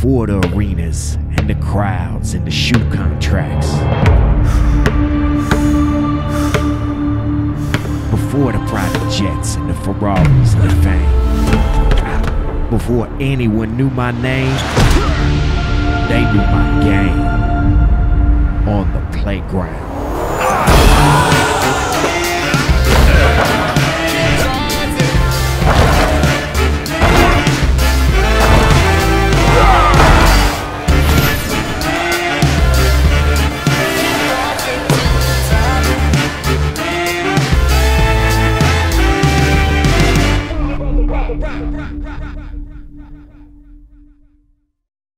Before the arenas and the crowds and the shoe contracts. Before the private jets and the Ferraris and the fame. Before anyone knew my name, they knew my game on the playground.